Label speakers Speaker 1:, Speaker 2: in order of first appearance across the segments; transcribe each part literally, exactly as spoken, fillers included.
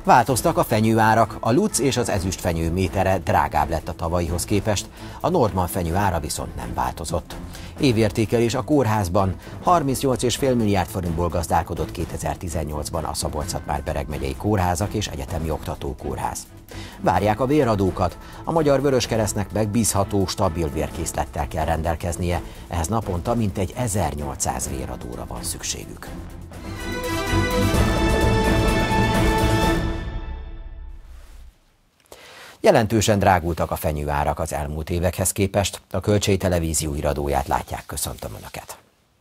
Speaker 1: Változtak a fenyőárak, a luc és az ezüst fenyő métere drágább lett a tavalyihoz képest, a Nordman fenyő ára viszont nem változott. Évértékelés a kórházban: harmincnyolc egész öt milliárd forintból gazdálkodott kétezer-tizennyolcban a Szabolcs-Szatmár-Bereg megyei kórházak és egyetemi oktatókórház. Várják a véradókat, a Magyar Vöröskeresztnek megbízható, stabil vérkészlettel kell rendelkeznie, ehhez naponta mintegy ezernyolcszáz véradóra van szükségük. Jelentősen drágultak a fenyőárak az elmúlt évekhez képest. A Kölcsey Televízió iradóját látják, köszöntöm Önöket.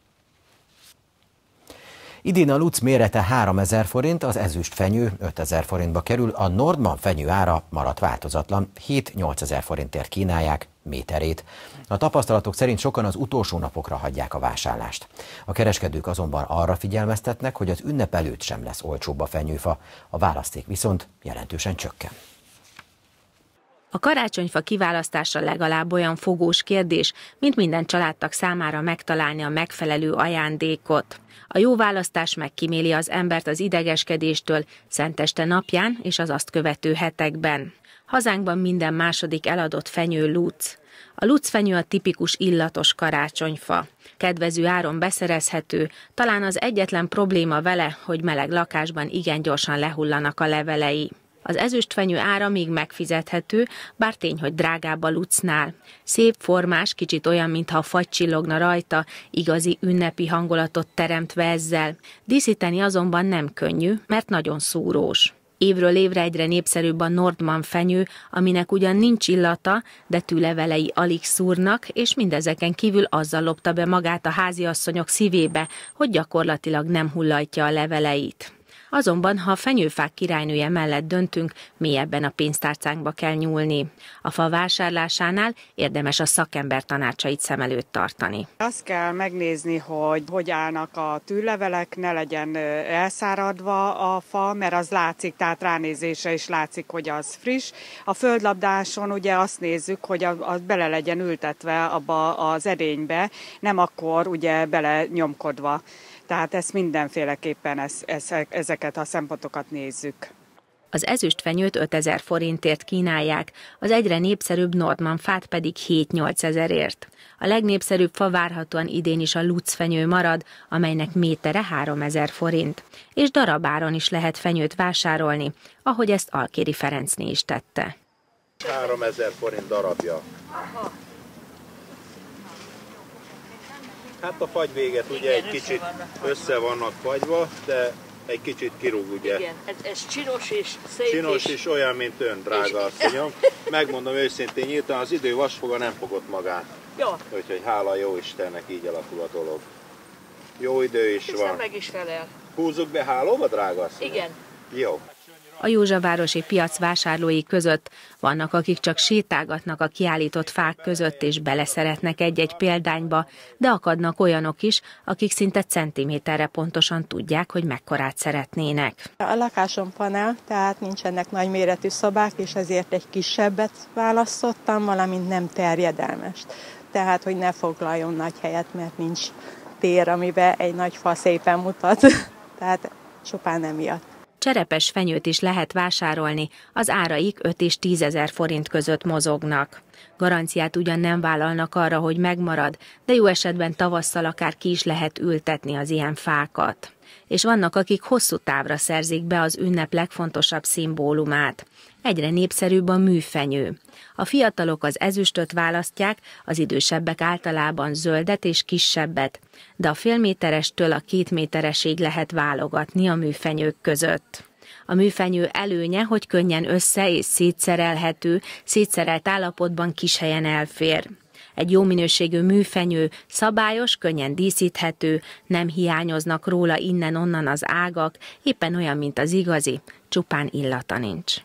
Speaker 1: Idén a luc mérete háromezer forint, az ezüst fenyő ötezer forintba kerül, a Nordman fenyő ára maradt változatlan, hét-nyolcezer forintért kínálják méterét. A tapasztalatok szerint sokan az utolsó napokra hagyják a vásárlást. A kereskedők azonban arra figyelmeztetnek, hogy az ünnep előtt sem lesz olcsóbb a fenyőfa, a választék viszont jelentősen csökken.
Speaker 2: A karácsonyfa kiválasztása legalább olyan fogós kérdés, mint minden családtag számára megtalálni a megfelelő ajándékot. A jó választás megkíméli az embert az idegeskedéstől szenteste napján és az azt követő hetekben. Hazánkban minden második eladott fenyő luc. A lucfenyő a tipikus illatos karácsonyfa. Kedvező áron beszerezhető, talán az egyetlen probléma vele, hogy meleg lakásban igen gyorsan lehullanak a levelei. Az ezüstfenyő ára még megfizethető, bár tény, hogy drágább a lucnál. Szép, formás, kicsit olyan, mintha a fagy csillogna rajta, igazi ünnepi hangulatot teremtve ezzel. Díszíteni azonban nem könnyű, mert nagyon szúrós. Évről évre egyre népszerűbb a Nordman fenyő, aminek ugyan nincs illata, de tűlevelei alig szúrnak, és mindezeken kívül azzal lopta be magát a háziasszonyok szívébe, hogy gyakorlatilag nem hullajtja a leveleit. Azonban, ha a fenyőfák királynője mellett döntünk, mélyebben a pénztárcánkba kell nyúlni. A fa vásárlásánál érdemes a szakember tanácsait szem előtt tartani.
Speaker 3: Azt kell megnézni, hogy hogy állnak a tűlevelek, ne legyen elszáradva a fa, mert az látszik, tehát ránézésre is látszik, hogy az friss. A földlabdáson ugye azt nézzük, hogy az bele legyen ültetve abba az edénybe, nem akkor ugye bele nyomkodva. Tehát ezt mindenféleképpen ez, ez, ezeket a szempontokat nézzük.
Speaker 2: Az ezüstfenyőt ötezer forintért kínálják, az egyre népszerűbb Nordman fát pedig hét-nyolc ezerért. A legnépszerűbb fa várhatóan idén is a lucfenyő marad, amelynek métere háromezer forint. És darabáron is lehet fenyőt vásárolni, ahogy ezt Alkéri Ferencné is tette.
Speaker 4: háromezer forint darabja.
Speaker 5: Aha.
Speaker 4: Hát a fagyvéget ugye
Speaker 5: igen,
Speaker 4: egy kicsit
Speaker 5: vannak
Speaker 4: össze vannak fagyva, de egy kicsit kirúg ugye.
Speaker 5: Igen, ez, ez csinos és szép.
Speaker 4: Csinos
Speaker 5: és...
Speaker 4: is olyan, mint ön, drága asszonyom. Megmondom őszintén, nyíltan az idő vasfoga nem fogott magán.
Speaker 5: Jó.
Speaker 4: Úgyhogy hála jó Istennek, így alakul a dolog. Jó idő is
Speaker 5: Hiszen
Speaker 4: van.
Speaker 5: meg is felel.
Speaker 4: Húzzuk be hálóba, drága asszonyom?
Speaker 5: Igen.
Speaker 4: Jó.
Speaker 2: A Józsavárosi piac vásárlói között vannak, akik csak sétálgatnak a kiállított fák között és beleszeretnek egy-egy példányba, de akadnak olyanok is, akik szinte centiméterre pontosan tudják, hogy mekkorát szeretnének.
Speaker 6: A lakásom panel, tehát nincsenek nagy méretű szobák, és ezért egy kisebbet választottam, valamint nem terjedelmest. Tehát, hogy ne foglaljon nagy helyet, mert nincs tér, amiben egy nagy fa szépen mutat. Tehát csupán emiatt.
Speaker 2: Cserepes fenyőt is lehet vásárolni, az áraik öt és tízezer forint között mozognak. Garanciát ugyan nem vállalnak arra, hogy megmarad, de jó esetben tavasszal akár ki is lehet ültetni az ilyen fákat. És vannak, akik hosszú távra szerzik be az ünnep legfontosabb szimbólumát. Egyre népszerűbb a műfenyő. A fiatalok az ezüstöt választják, az idősebbek általában zöldet és kisebbet, de a félméterestől a két méteresig lehet válogatni a műfenyők között. A műfenyő előnye, hogy könnyen össze- és szétszerelhető, szétszerelt állapotban kis helyen elfér. Egy jó minőségű műfenyő szabályos, könnyen díszíthető, nem hiányoznak róla innen-onnan az ágak, éppen olyan, mint az igazi, csupán illata nincs.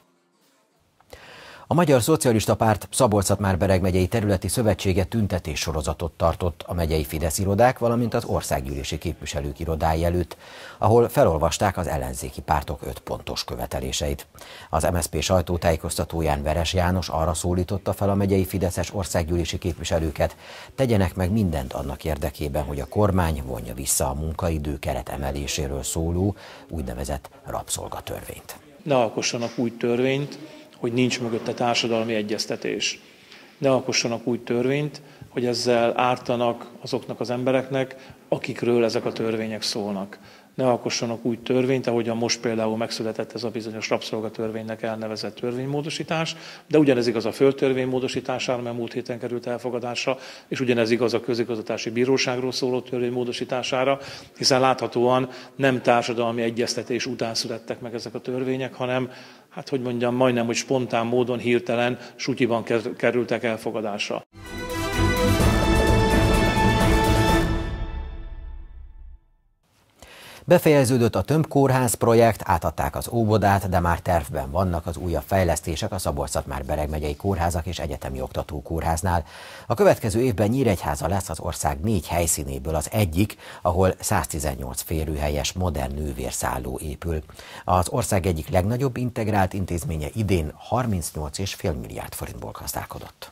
Speaker 1: A Magyar Szocialista Párt Szabolcs-Szatmár-Bereg megyei területi szövetsége tüntetéssorozatot tartott a megyei Fidesz irodák, valamint az országgyűlési képviselők irodái előtt, ahol felolvasták az ellenzéki pártok öt pontos követeléseit. Az em es zé pé sajtótájékoztatóján Veres János arra szólította fel a megyei fideszes országgyűlési képviselőket, tegyenek meg mindent annak érdekében, hogy a kormány vonja vissza a munkaidő keret emeléséről szóló úgynevezett rabszolgatörvényt.
Speaker 7: Ne alkossanak úgy törvényt, hogy nincs mögötte társadalmi egyeztetés. Ne alkossanak úgy törvényt, hogy ezzel ártanak azoknak az embereknek, akikről ezek a törvények szólnak. Ne alkossanak úgy törvényt, ahogyan most például megszületett ez a bizonyos rabszolgatörvénynek elnevezett törvénymódosítás, de ugyanez igaz a földtörvény módosítására, mert múlt héten került elfogadásra, és ugyanez igaz a közigazgatási bíróságról szóló törvény módosítására, hiszen láthatóan nem társadalmi egyeztetés után születtek meg ezek a törvények, hanem, hát hogy mondjam, majdnem, hogy spontán módon, hirtelen, sutyiban kerültek elfogadásra.
Speaker 1: Befejeződött a tömbkórház projekt, átadták az óvodát, de már tervben vannak az újabb fejlesztések a Szabolcs-Szatmár-Bereg megyei kórházak és egyetemi oktatókórháznál. A következő évben Nyíregyháza lesz az ország négy helyszínéből az egyik, ahol száztizennyolc férőhelyes modern nővérszálló épül. Az ország egyik legnagyobb integrált intézménye idén harmincnyolc egész öt milliárd forintból gazdálkodott.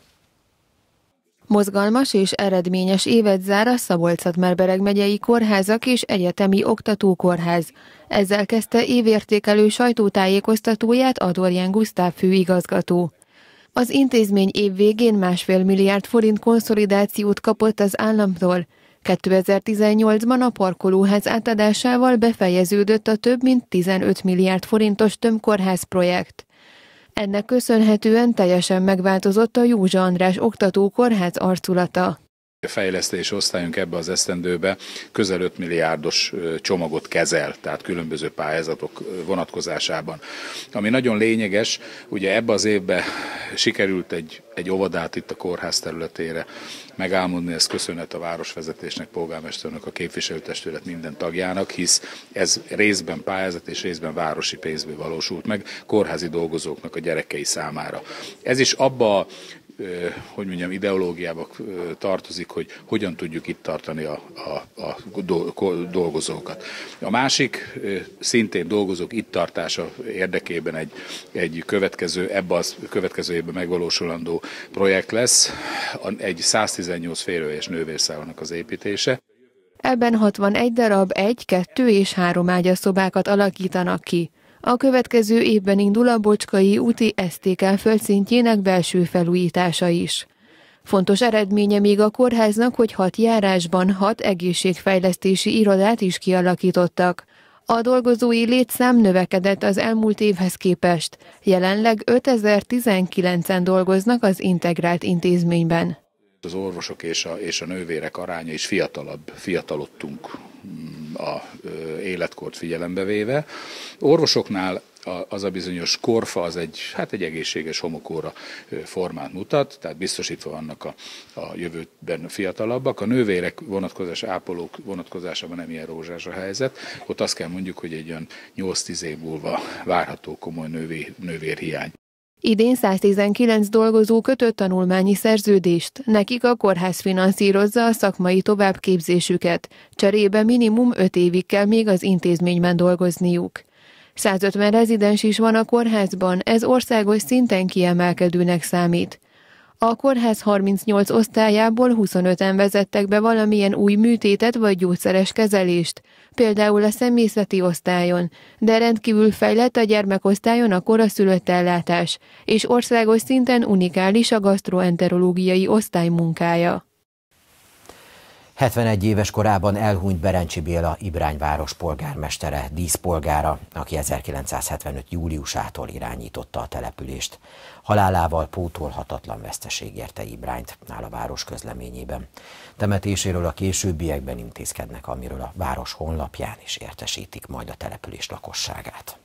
Speaker 8: Mozgalmas és eredményes évet zár a Szabolcs-Szatmár-Bereg megyei kórházak és egyetemi oktatókórház. Ezzel kezdte évértékelő sajtótájékoztatóját Adorján Gusztáv főigazgató. Az intézmény év végén másfél milliárd forint konszolidációt kapott az államtól. kétezer-tizennyolcban a parkolóház átadásával befejeződött a több mint tizenöt milliárd forintos tömbkórház projekt. Ennek köszönhetően teljesen megváltozott a Józsa András oktatókórház arculata.
Speaker 9: A fejlesztési osztályunk ebbe az esztendőbe közel öt milliárdos csomagot kezel, tehát különböző pályázatok vonatkozásában. Ami nagyon lényeges, ugye ebbe az évben sikerült egy, egy óvodát itt a kórház területére megálmodni, ez köszönhet a városvezetésnek, polgármesternek, a képviselőtestület minden tagjának, hisz ez részben pályázat és részben városi pénzből valósult meg kórházi dolgozóknak a gyerekei számára. Ez is abba hogy mondjam, ideológiába tartozik, hogy hogyan tudjuk itt tartani a, a, a dolgozókat. A másik, szintén dolgozók itt tartása érdekében egy, egy következő, ebbe a következő évben megvalósulandó projekt lesz, egy száztizennyolc férőhelyes nővérszállónak az építése.
Speaker 8: Ebben hatvanegy darab egy, kettő és három ágyas szobákat alakítanak ki. A következő évben indul a Bocskai úti es té ká földszintjének belső felújítása is. Fontos eredménye még a kórháznak, hogy hat járásban hat egészségfejlesztési irodát is kialakítottak. A dolgozói létszám növekedett az elmúlt évhez képest. Jelenleg ötezer-tizenkilencen dolgoznak az integrált intézményben.
Speaker 9: Az orvosok és a, és a nővérek aránya is fiatalabb, fiatalodtunk a életkort figyelembe véve. Orvosoknál az a bizonyos korfa az egy, hát egy egészséges homokóra formát mutat, tehát biztosítva vannak a, a jövőben fiatalabbak. A nővérek vonatkozás, ápolók vonatkozásában nem ilyen rózsás a helyzet. Ott azt kell mondjuk, hogy egy olyan nyolc-tíz év múlva várható komoly nővér, nővérhiány.
Speaker 8: Idén száztizenkilenc dolgozó kötött tanulmányi szerződést, nekik a kórház finanszírozza a szakmai továbbképzésüket, cserébe minimum öt évig kell még az intézményben dolgozniuk. százötven rezidens is van a kórházban, ez országos szinten kiemelkedőnek számít. A kórház harmincnyolc osztályából huszonöten vezettek be valamilyen új műtétet vagy gyógyszeres kezelést, például a személyzeti osztályon, de rendkívül fejlett a gyermekosztályon a koraszülött ellátás, és országos szinten unikális a gasztroenterológiai osztály munkája.
Speaker 1: hetvenegy éves korában elhunyt Berencsi Béla Ibrányváros polgármestere, díszpolgára, aki ezerkilencszázhetvenöt júliusától irányította a települést. Halálával pótolhatatlan veszteség érte Ibrányt, áll a város közleményében. Temetéséről a későbbiekben intézkednek, amiről a város honlapján is értesítik majd a település lakosságát.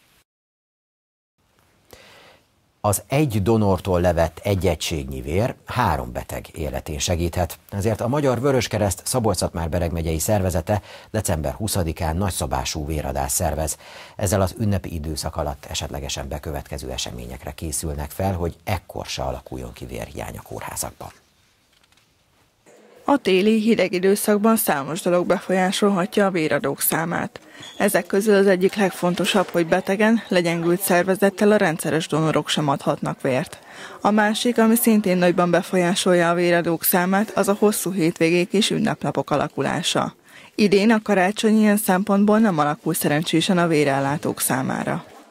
Speaker 1: Az egy donortól levett egy egységnyi vér három beteg életén segíthet. Ezért a Magyar Vöröskereszt Szabolcs-Szatmár-Bereg megyei szervezete december huszadikán nagyszabású véradást szervez. Ezzel az ünnepi időszak alatt esetlegesen bekövetkező eseményekre készülnek fel, hogy ekkor se alakuljon ki vérhiány a kórházakban.
Speaker 10: A téli hideg időszakban számos dolog befolyásolhatja a véradók számát. Ezek közül az egyik legfontosabb, hogy betegen, legyengült szervezettel a rendszeres donorok sem adhatnak vért. A másik, ami szintén nagyban befolyásolja a véradók számát, az a hosszú hétvégék és ünnepnapok alakulása. Idén a karácsony ilyen szempontból nem alakul szerencsésen a vérellátók számára.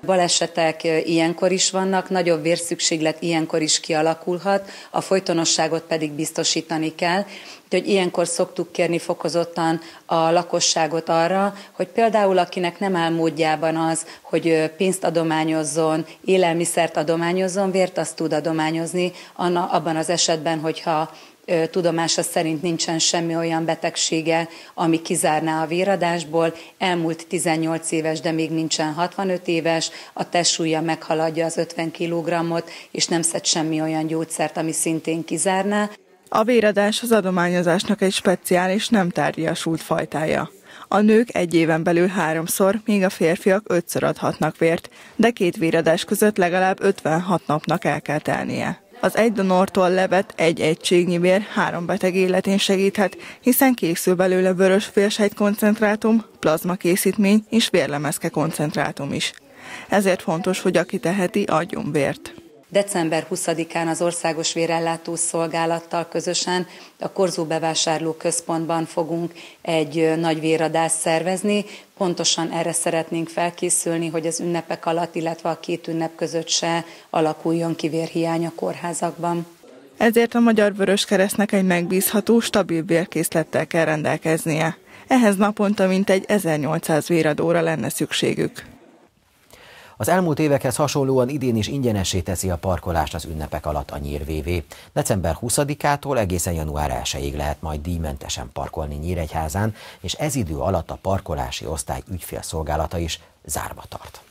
Speaker 11: Balesetek ilyenkor is vannak, nagyobb vérszükséglet ilyenkor is kialakulhat, a folytonosságot pedig biztosítani kell. Úgyhogy ilyenkor szoktuk kérni fokozottan a lakosságot arra, hogy például akinek nem áll módjában az, hogy pénzt adományozzon, élelmiszert adományozzon, vért azt tud adományozni abban az esetben, hogyha tudomása szerint nincsen semmi olyan betegsége, ami kizárná a véradásból, elmúlt tizennyolc éves, de még nincsen hatvanöt éves, a testsúlya meghaladja az ötven kilogrammot, és nem szed semmi olyan gyógyszert, ami szintén kizárná.
Speaker 10: A véradás az adományozásnak egy speciális, nem tárgyasult fajtája. A nők egy éven belül háromszor, míg a férfiak ötször adhatnak vért, de két véradás között legalább ötvenhat napnak el kell telnie. Az egy donortól levett egy egységnyi vér három beteg életén segíthet, hiszen készül belőle vörös vérsejt koncentrátum, plazmakészítmény és vérlemezke koncentrátum is. Ezért fontos, hogy aki teheti, adjon vért.
Speaker 11: december huszadikán az Országos Vérellátó Szolgálattal közösen a Korzó Bevásárló Központban fogunk egy nagy véradást szervezni. Pontosan erre szeretnénk felkészülni, hogy az ünnepek alatt, illetve a két ünnep között se alakuljon ki vérhiány a kórházakban.
Speaker 10: Ezért a Magyar Vöröskeresztnek egy megbízható, stabil vérkészlettel kell rendelkeznie. Ehhez naponta mintegy ezernyolcszáz véradóra lenne szükségük.
Speaker 1: Az elmúlt évekhez hasonlóan idén is ingyenessé teszi a parkolást az ünnepek alatt a Nyír vé vé. december huszadikától egészen január elsejéig lehet majd díjmentesen parkolni Nyíregyházán, és ez idő alatt a parkolási osztály ügyfélszolgálata is zárva tart.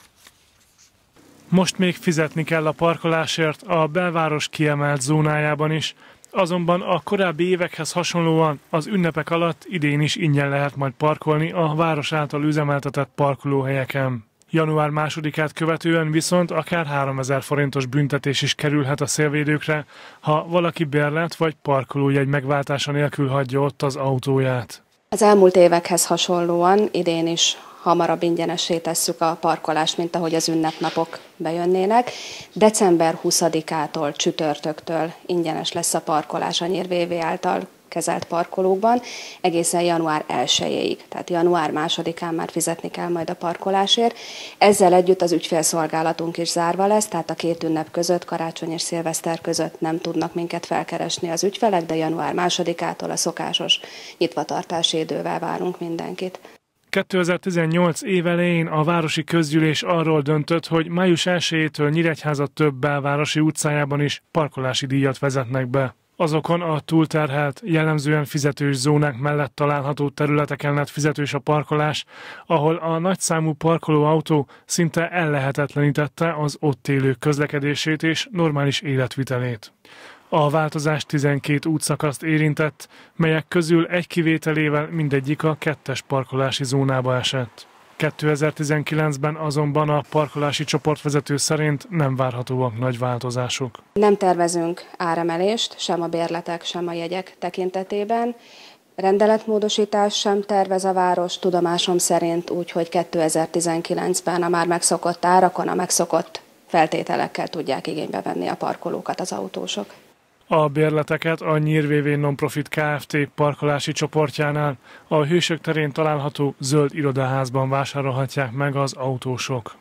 Speaker 12: Most még fizetni kell a parkolásért a belváros kiemelt zónájában is, azonban a korábbi évekhez hasonlóan az ünnepek alatt idén is ingyen lehet majd parkolni a város által üzemeltetett parkolóhelyeken. január másodikát követően viszont akár háromezer forintos büntetés is kerülhet a szélvédőkre, ha valaki bérlet vagy parkolójegy megváltása nélkül hagyja ott az autóját.
Speaker 13: Az elmúlt évekhez hasonlóan idén is hamarabb ingyenessé tesszük a parkolást, mint ahogy az ünnepnapok bejönnének. december huszadikától, csütörtöktől ingyenes lesz a parkolás a Nyír vé vé által kezelt parkolókban, egészen január elsejéig, tehát január másodikán már fizetni kell majd a parkolásért. Ezzel együtt az ügyfélszolgálatunk is zárva lesz, tehát a két ünnep között, karácsony és szilveszter között nem tudnak minket felkeresni az ügyfelek, de január másodikától a szokásos nyitvatartási idővel várunk mindenkit.
Speaker 12: kétezer-tizennyolc év elején a városi közgyűlés arról döntött, hogy május elsejétől Nyíregyháza több belvárosi utcájában is parkolási díjat vezetnek be. Azokon a túlterhelt, jellemzően fizetős zónák mellett található területeken lett fizetős a parkolás, ahol a nagyszámú parkolóautó szinte ellehetetlenítette az ott élők közlekedését és normális életvitelét. A változás tizenkét útszakaszt érintett, melyek közül egy kivételével mindegyik a kettes parkolási zónába esett. kétezer-tizenkilencben azonban a parkolási csoportvezető szerint nem várhatóak nagy változások.
Speaker 13: Nem tervezünk áremelést, sem a bérletek, sem a jegyek tekintetében. Rendeletmódosítás sem tervez a város, tudomásom szerint úgy, hogy kétezer-tizenkilencben a már megszokott árakon, a megszokott feltételekkel tudják igénybe venni a parkolókat az autósok.
Speaker 12: A bérleteket a Nyír vé vé Nonprofit Kft. Parkolási csoportjánál a Hősök terén található zöld irodaházban vásárolhatják meg az autósok.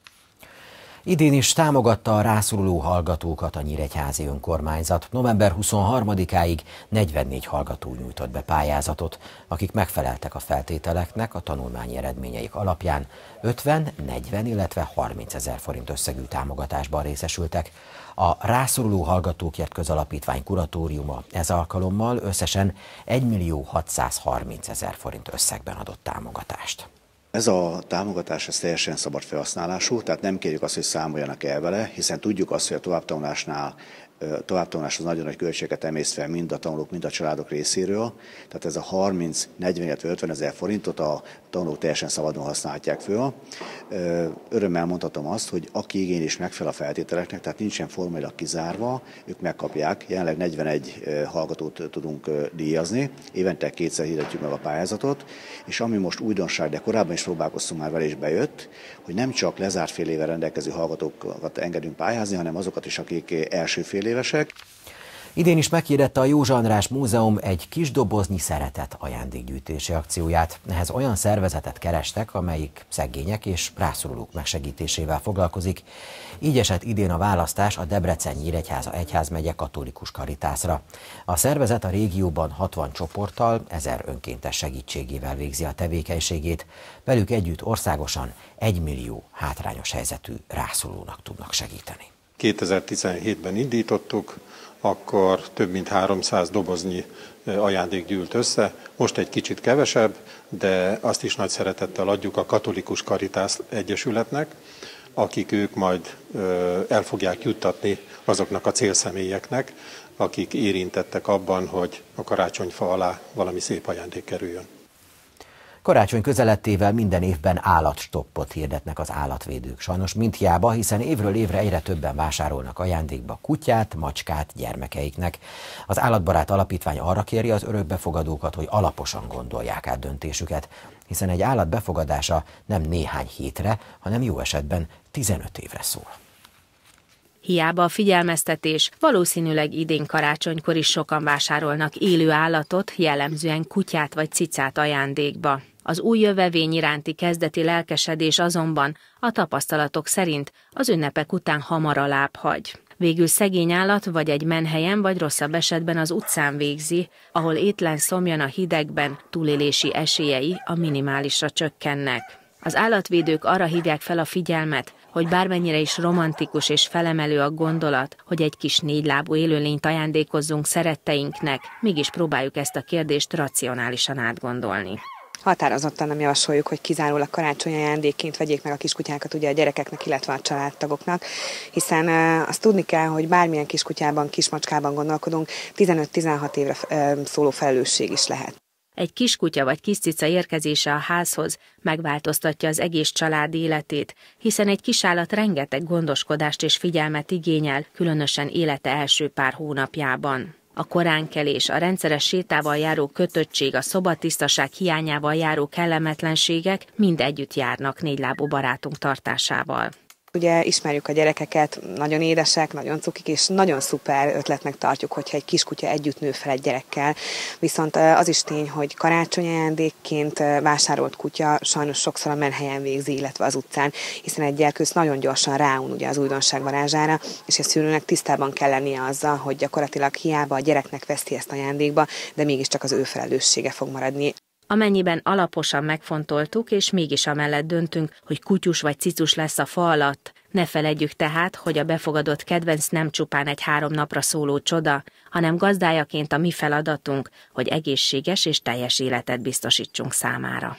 Speaker 1: Idén is támogatta a rászoruló hallgatókat a nyíregyházi önkormányzat. november huszonharmadikáig negyvennégy hallgató nyújtott be pályázatot, akik megfeleltek a feltételeknek a tanulmányi eredményeik alapján ötven, negyven, illetve harminc ezer forint összegű támogatásban részesültek. A Rászoruló Hallgatókért Közalapítvány kuratóriuma ez alkalommal összesen egymillió hatszázharminc ezer forint összegben adott támogatást.
Speaker 14: Ez a támogatás ez teljesen szabad felhasználású, tehát nem kérjük azt, hogy számoljanak el vele, hiszen tudjuk azt, hogy a továbbtanulásnál továbbtanuláshoz nagyon nagy költségeket emészt fel mind a tanulók, mind a családok részéről. Tehát ez a harminc, negyven, illetve ötven ezer forintot a tanulók teljesen szabadon használhatják föl. Örömmel mondhatom azt, hogy aki igénylés megfelel a feltételeknek, tehát nincsen formailag kizárva, ők megkapják. Jelenleg negyvenegy hallgatót tudunk díjazni, évente kétszer hirdetjük meg a pályázatot, és ami most újdonság, de korábban is próbálkoztunk már vele, és bejött, hogy nem csak lezárt fél éve rendelkező hallgatókat engedünk pályázni, hanem azokat is, akik első fél évesek.
Speaker 1: Idén is meghirdette a Józsa András Múzeum egy kisdoboznyi szeretet ajándékgyűjtési akcióját. Ehhez olyan szervezetet kerestek, amelyik szegények és rászorulók megsegítésével foglalkozik. Így esett idén a választás a Debrecen-Nyíregyháza egyházmegye katolikus Caritasra. A szervezet a régióban hatvan csoporttal, ezer önkéntes segítségével végzi a tevékenységét. Velük együtt országosan egymillió hátrányos helyzetű rászorulónak tudnak segíteni.
Speaker 15: kétezer-tizenhétben indítottuk, akkor több mint háromszáz doboznyi ajándék gyűlt össze, most egy kicsit kevesebb, de azt is nagy szeretettel adjuk a Katolikus Caritas Egyesületnek, akik ők majd el fogják juttatni azoknak a célszemélyeknek, akik érintettek abban, hogy a karácsonyfa alá valami szép ajándék kerüljön.
Speaker 1: Karácsony közelettével minden évben állatstoppot hirdetnek az állatvédők. Sajnos mindhiába, hiszen évről évre egyre többen vásárolnak ajándékba kutyát, macskát gyermekeiknek. Az Állatbarát Alapítvány arra kéri az örökbefogadókat, hogy alaposan gondolják át döntésüket, hiszen egy állat befogadása nem néhány hétre, hanem jó esetben tizenöt évre szól.
Speaker 2: Hiába a figyelmeztetés, valószínűleg idén karácsonykor is sokan vásárolnak élő állatot, jellemzően kutyát vagy cicát ajándékba. Az új jövevény iránti kezdeti lelkesedés azonban a tapasztalatok szerint az ünnepek után hamar alább hagy. Végül szegény állat vagy egy menhelyen, vagy rosszabb esetben az utcán végzi, ahol étlen szomjan a hidegben, túlélési esélyei a minimálisra csökkennek. Az állatvédők arra hívják fel a figyelmet, hogy bármennyire is romantikus és felemelő a gondolat, hogy egy kis négylábú élőlényt ajándékozzunk szeretteinknek, mégis próbáljuk ezt a kérdést racionálisan átgondolni.
Speaker 16: Határozottan nem javasoljuk, hogy kizárólag karácsonyi ajándékként vegyék meg a kiskutyákat ugye a gyerekeknek, illetve a családtagoknak, hiszen azt tudni kell, hogy bármilyen kiskutyában, kismacskában gondolkodunk, tizenöt-tizenhat évre szóló felelősség is lehet.
Speaker 2: Egy kiskutya vagy kiscica érkezése a házhoz megváltoztatja az egész család életét, hiszen egy kisállat rengeteg gondoskodást és figyelmet igényel, különösen élete első pár hónapjában. A koránkelés, a rendszeres sétával járó kötöttség, a szobatisztaság hiányával járó kellemetlenségek mind együtt járnak négylábú barátunk tartásával.
Speaker 16: Ugye ismerjük a gyerekeket, nagyon édesek, nagyon cukik, és nagyon szuper ötletnek tartjuk, hogyha egy kiskutya együtt nő fel egy gyerekkel. Viszont az is tény, hogy karácsonyi ajándékként vásárolt kutya sajnos sokszor a menhelyen végzi, illetve az utcán, hiszen egy gyerkőc nagyon gyorsan ráun ugye az újdonság varázsára, és a szülőnek tisztában kell lennie azzal, hogy gyakorlatilag hiába a gyereknek veszti ezt ajándékba, de mégiscsak az ő felelőssége fog maradni.
Speaker 2: Amennyiben alaposan megfontoltuk, és mégis amellett döntünk, hogy kutyus vagy cicus lesz a fa alatt, ne feledjük tehát, hogy a befogadott kedvenc nem csupán egy három napra szóló csoda, hanem gazdájaként a mi feladatunk, hogy egészséges és teljes életet biztosítsunk számára.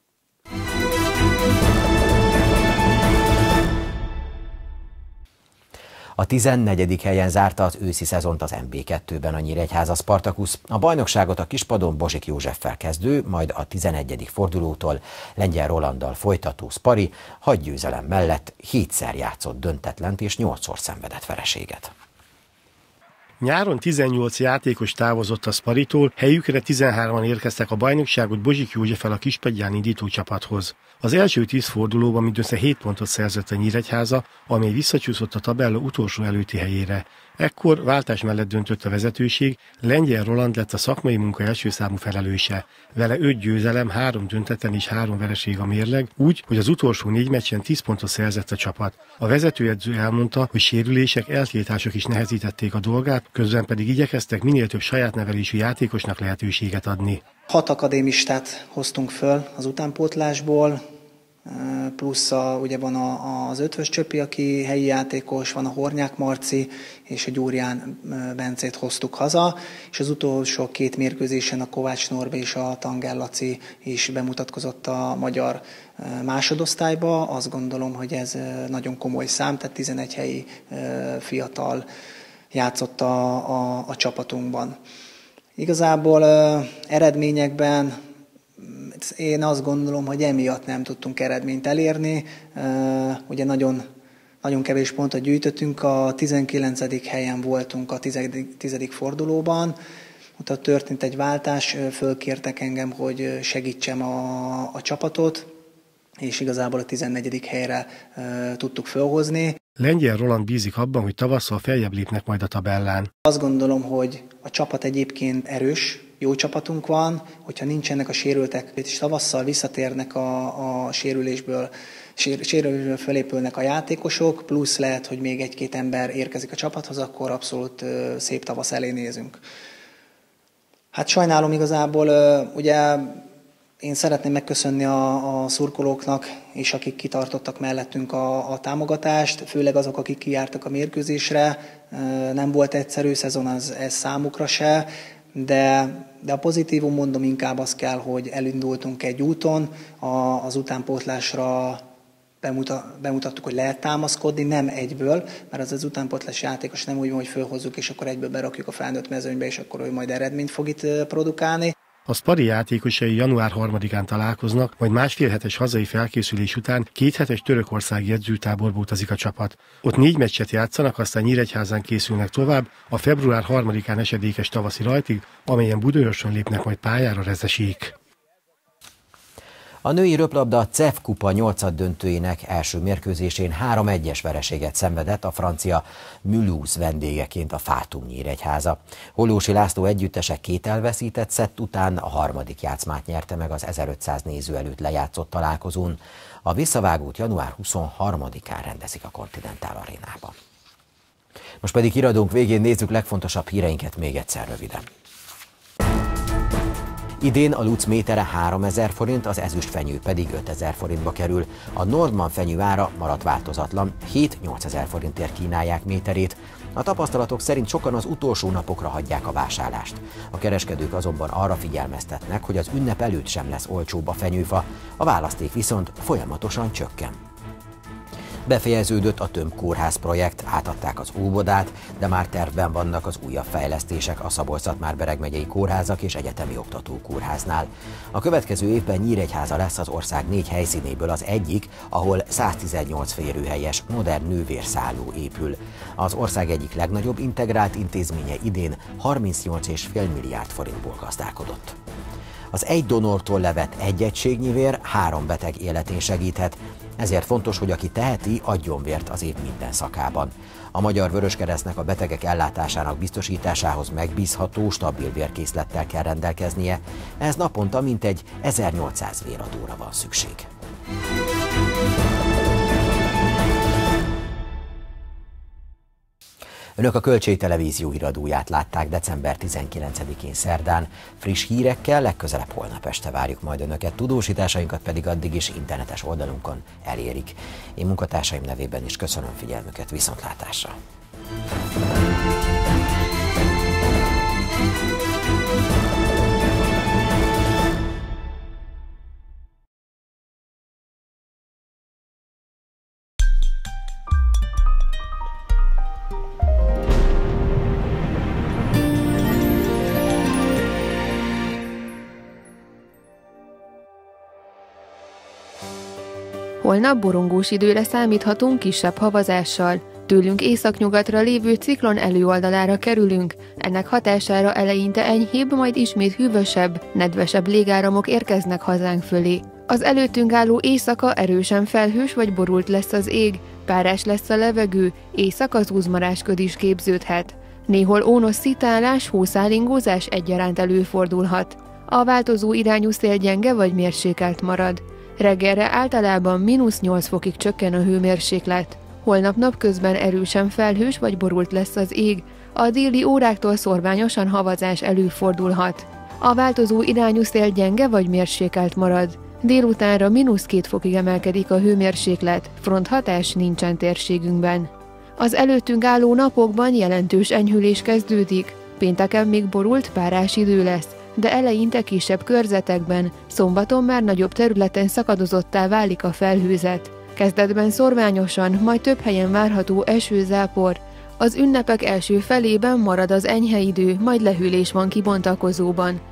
Speaker 1: A tizennegyedik helyen zárta az őszi szezont az em bé kettőben a Nyíregyháza Spartacus. A bajnokságot a kispadon Bozsik Józseffel kezdő, majd a tizenegyedik fordulótól Lengyel Rolanddal folytató Spari hadgyőzelem mellett hétszer játszott döntetlent és nyolcszor szenvedett vereséget.
Speaker 17: Nyáron tizennyolc játékos távozott a Sparitól, helyükre tizenhárman érkeztek a bajnokságot Bozsik Józseffel a kispadján indító csapathoz. Az első tíz fordulóban mindössze hét pontot szerzett a Nyíregyháza, amely visszacsúszott a tabella utolsó előtti helyére. Ekkor váltás mellett döntött a vezetőség, Lengyel Roland lett a szakmai munka első számú felelőse. Vele öt győzelem, három döntetlen és három vereség a mérleg, úgy, hogy az utolsó négy meccsen tíz pontot szerzett a csapat. A vezetőedző elmondta, hogy sérülések, eltiltások is nehezítették a dolgát, közben pedig igyekeztek minél több saját nevelésű játékosnak lehetőséget adni.
Speaker 18: Hat akadémistát hoztunk föl az utánpótlásból, plusz a, ugye van a, az Ötvös Csöpi, aki helyi játékos, van a Hornyák Marci, és a Gyurján Bencét hoztuk haza, és az utolsó két mérkőzésen a Kovács Norbi és a Tangell Laci is bemutatkozott a magyar másodosztályba. Azt gondolom, hogy ez nagyon komoly szám, tehát tizenegy helyi fiatal játszott a, a, a csapatunkban. Igazából eredményekben én azt gondolom, hogy emiatt nem tudtunk eredményt elérni. Ugye nagyon, nagyon kevés pontot gyűjtöttünk, a tizenkilencedik helyen voltunk a tizedik, tizedik fordulóban. Utána történt egy váltás, fölkértek engem, hogy segítsem a, a csapatot, és igazából a tizennegyedik helyre tudtuk fölhozni.
Speaker 17: Lengyel Roland bízik abban, hogy tavasszal feljebb lépnek majd a tabellán.
Speaker 18: Azt gondolom, hogy a csapat egyébként erős, jó csapatunk van, hogyha nincsenek a sérültek, és tavasszal visszatérnek a, a sérülésből, sér, sérülésből felépülnek a játékosok, plusz lehet, hogy még egy-két ember érkezik a csapathoz, akkor abszolút uh, szép tavasz elé nézünk. Hát sajnálom igazából, uh, ugye én szeretném megköszönni a, a szurkolóknak, és akik kitartottak mellettünk a, a támogatást, főleg azok, akik kijártak a mérkőzésre. Nem volt egyszerű szezon az, ez számukra se, de, de a pozitívum mondom inkább az kell, hogy elindultunk egy úton, a, az utánpótlásra bemuta, bemutattuk, hogy lehet támaszkodni, nem egyből, mert az az utánpótlás játékos nem úgy van, hogy fölhozzuk, és akkor egyből berakjuk a felnőtt mezőnybe, és akkor ő majd eredményt fog itt produkálni.
Speaker 17: A Spari játékosai január harmadikán találkoznak, majd másfél hetes hazai felkészülés után két hetes törökországi edzőtáborba utazik a csapat. Ott négy meccset játszanak, aztán Nyíregyházán készülnek tovább a február harmadikán esedékes tavaszi rajtig, amelyen Budaörsen lépnek majd pályára rezesék.
Speaker 1: A női röplabda cé e ef kupa nyolcad döntőjének első mérkőzésén három egyes vereséget szenvedett a francia Mulhouse vendégeként a Fátum Nyíregyháza. Hollósi László együttese két elveszített szett után a harmadik játszmát nyerte meg az ezerötszáz néző előtt lejátszott találkozón. A visszavágót január huszonharmadikán rendezik a Continental Arénában. Most pedig híradónk végén nézzük legfontosabb híreinket még egyszer röviden. Idén a luc métere háromezer forint, az ezüstfenyő pedig ötezer forintba kerül. A Nordman fenyő ára maradt változatlan, hét-nyolcezer forintért kínálják méterét. A tapasztalatok szerint sokan az utolsó napokra hagyják a vásárlást. A kereskedők azonban arra figyelmeztetnek, hogy az ünnep előtt sem lesz olcsóbb a fenyőfa, a választék viszont folyamatosan csökken. Befejeződött a tömbkórház projekt, átadták az óvodát, de már tervben vannak az újabb fejlesztések a Szabolcs-Szatmár-Bereg megyei kórházak és egyetemi oktatókórháznál. A következő évben Nyíregyháza lesz az ország négy helyszínéből az egyik, ahol száztizennyolc férőhelyes, modern nővérszálló épül. Az ország egyik legnagyobb integrált intézménye idén harmincnyolc egész öt milliárd forintból gazdálkodott. Az egy donortól levett egy egységnyi vér három beteg életén segíthet, ezért fontos, hogy aki teheti, adjon vért az év minden szakában. A Magyar Vöröskeresztnek a betegek ellátásának biztosításához megbízható, stabil vérkészlettel kell rendelkeznie, ez naponta mintegy ezernyolcszáz véradóra van szükség. Önök a Kölcsey Televízió híradóját látták december tizenkilencedikén szerdán. Friss hírekkel legközelebb holnap este várjuk majd Önöket, tudósításainkat pedig addig is internetes oldalunkon elérik. Én munkatársaim nevében is köszönöm figyelmüket, viszontlátásra!
Speaker 8: Holnap borongós időre számíthatunk kisebb havazással. Tőlünk északnyugatra lévő ciklon előoldalára kerülünk, ennek hatására eleinte enyhébb, majd ismét hűvösebb, nedvesebb légáramok érkeznek hazánk fölé. Az előttünk álló éjszaka erősen felhős vagy borult lesz az ég, párás lesz a levegő, éjszaka zúzmarásköd is képződhet. Néhol ónos szitálás, hószálingózás egyaránt előfordulhat. A változó irányú szél gyenge vagy mérsékelt marad. Reggelre általában mínusz nyolc fokig csökken a hőmérséklet. Holnap napközben erősen felhős vagy borult lesz az ég, a déli óráktól szorványosan havazás előfordulhat. A változó irányú szél gyenge vagy mérsékelt marad. Délutánra mínusz két fokig emelkedik a hőmérséklet, fronthatás nincsen térségünkben. Az előttünk álló napokban jelentős enyhülés kezdődik, pénteken még borult, párás idő lesz, de eleinte kisebb körzetekben, szombaton már nagyobb területen szakadozottá válik a felhőzet. Kezdetben szorványosan, majd több helyen várható esőzápor. Az ünnepek első felében marad az enyhe idő, majd lehűlés van kibontakozóban.